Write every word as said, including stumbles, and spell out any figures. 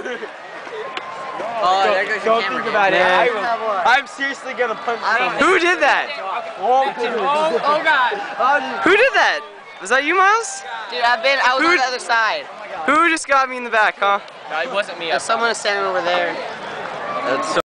Oh, there goes your Don't camera. think about it. Man. I will, I'm seriously gonna punch someone. Who did that? Oh, Oh, oh God. Who did that? Was that you, Miles? Dude, I've been, I was Who- on the other side. Who just got me in the back, huh? No, it wasn't me. Someone is standing over there. That's so